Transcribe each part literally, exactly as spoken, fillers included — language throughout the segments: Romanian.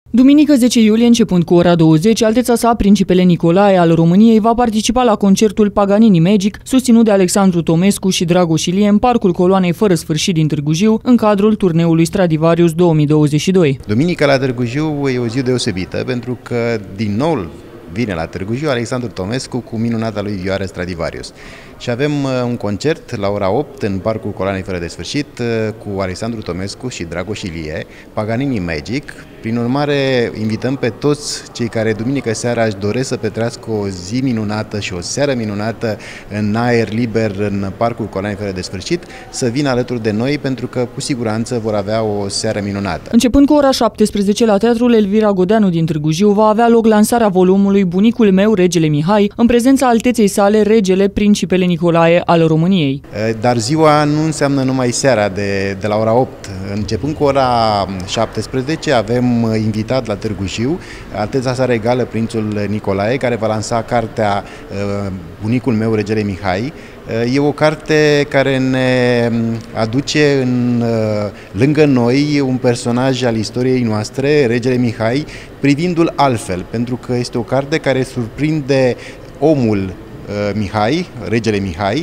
Duminică zece iulie, începând cu ora douăzeci, Alteța sa, Principele Nicolae al României, va participa la concertul Paganini Magic, susținut de Alexandru Tomescu și Dragoș Ilie în Parcul Coloanei Fără Sfârșit din Târgu Jiu, în cadrul turneului Stradivarius două mii douăzeci și doi. Duminica la Târgu Jiu e o zi deosebită, pentru că din nou vine la Târgu Jiu Alexandru Tomescu cu minunata lui vioară Stradivarius. Și avem un concert la ora opt în Parcul Coloanei Fără de Sfârșit cu Alexandru Tomescu și Dragoș Ilie, Paganini Magic. Prin urmare, invităm pe toți cei care duminică seara își doresc să petrească o zi minunată și o seară minunată în aer liber în Parcul Coloanei Fără de Sfârșit să vină alături de noi, pentru că cu siguranță vor avea o seară minunată. Începând cu ora șaptesprezece, la Teatrul Elvira Godeanu din Târgu Jiu va avea loc lansarea volumului Bunicul meu, Regele Mihai, în prezența alteței sale, Regele Principele Nicolae al României. Dar ziua nu înseamnă numai seara de, de la ora opt. Începând cu ora șaptesprezece avem invitat la Târgu Jiu Alteța sa Regală Prințul Nicolae, care va lansa cartea Bunicul meu, Regele Mihai. E o carte care ne aduce în, lângă noi un personaj al istoriei noastre, Regele Mihai, privindu-l altfel, pentru că este o carte care surprinde omul Mihai, Regele Mihai,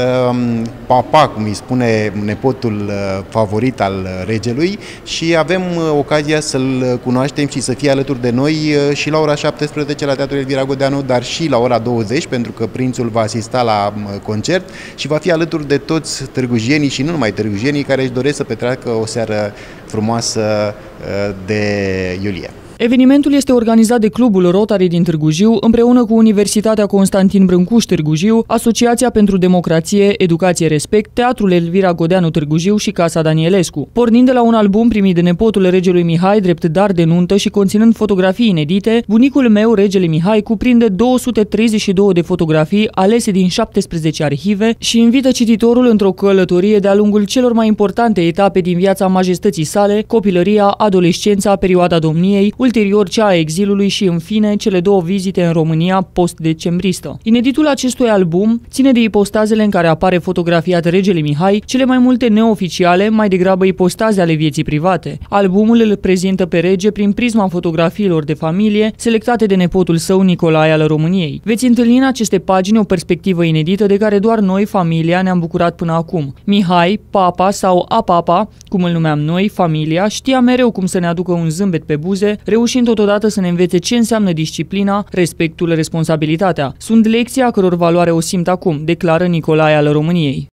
papa, cum îi spune nepotul favorit al regelui, și avem ocazia să-l cunoaștem și să fie alături de noi și la ora șaptesprezece la Teatrul Elvira Godeanu, dar și la ora douăzeci, pentru că prințul va asista la concert și va fi alături de toți târgujienii și nu numai târgujienii care își doresc să petreacă o seară frumoasă de iulie. Evenimentul este organizat de Clubul Rotary din Târgu Jiu, împreună cu Universitatea Constantin Brâncuș Târgu Jiu, Asociația pentru Democrație, Educație, Respect, Teatrul Elvira Godeanu Târgu Jiu și Casa Danielescu. Pornind de la un album primit de nepotul regelui Mihai, drept dar de nuntă și conținând fotografii inedite, Bunicul meu, Regele Mihai, cuprinde două sute treizeci și două de fotografii alese din șaptesprezece arhive și invită cititorul într-o călătorie de-a lungul celor mai importante etape din viața majestății sale, copilăria, adolescența, perioada domniei, ulterior cea a exilului și, în fine, cele două vizite în România post-decembristă. Ineditul acestui album ține de ipostazele în care apare fotografiat Regele Mihai, cele mai multe neoficiale, mai degrabă ipostaze ale vieții private. Albumul îl prezintă pe rege prin prisma fotografiilor de familie selectate de nepotul său, Nicolae al României. Veți întâlni în aceste pagini o perspectivă inedită de care doar noi, familia, ne-am bucurat până acum. Mihai, papa sau apapa, cum îl numeam noi, familia, știa mereu cum să ne aducă un zâmbet pe buze, reușind totodată să ne învețe ce înseamnă disciplina, respectul, responsabilitatea. Sunt lecții a căror valoare o simt acum, declară Nicolae al României.